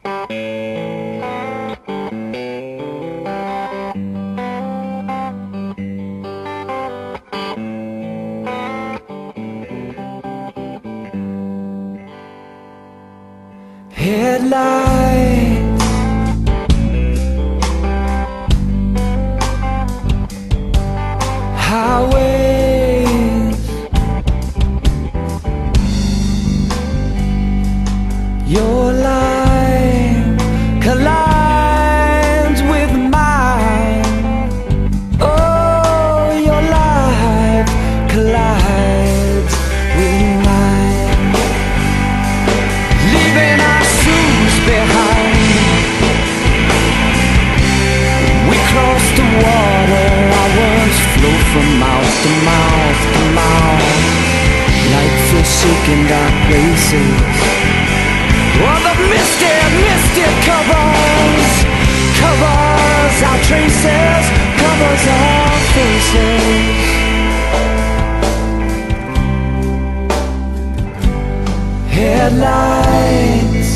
Headlights, highways, your life collides with mine. Oh, your life collides with mine, leaving our shoes behind. We crossed the water, our words flow from mouth to mouth to mouth, like fish shaking dark places. Oh, the misty, misty covers our traces, covers our faces. Headlights,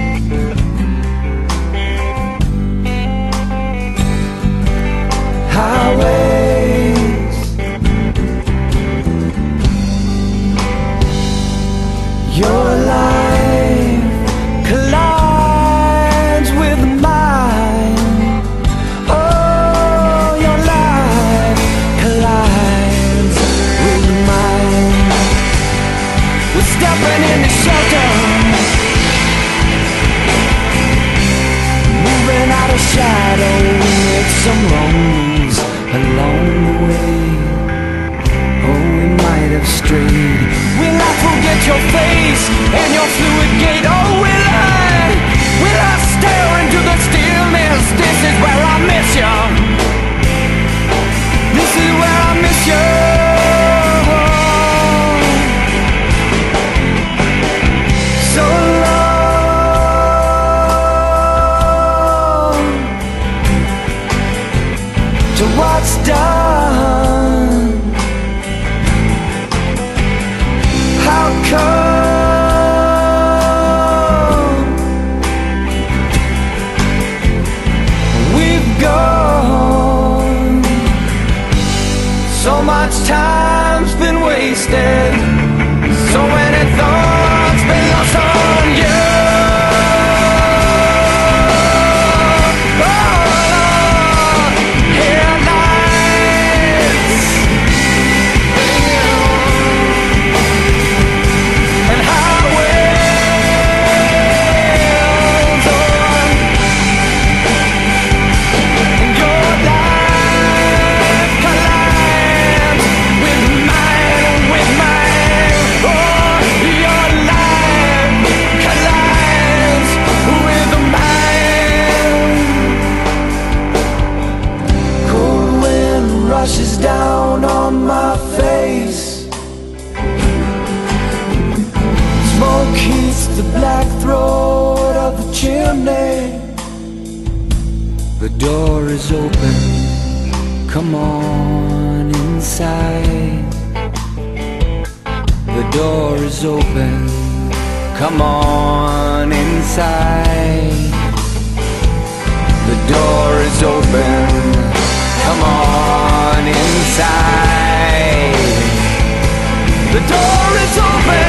highways, your life collides with mine. Oh, your life collides with mine. We're stepping into shelter, moving out of shadow, with some wrong moves along the way. Oh, we might have strayed. Will I forget your face and your fluid gait? Oh, will I stare into the stillness? This is where I miss you. This is where I miss you. So long to what's done. How come we've gone? So much time's been wasted, so many thoughts been lost on you. Rushes down on my face, smoke heats the black throat of the chimney. The door is open, come on inside. The door is open, come on inside. The door is open, come on inside. The door is open.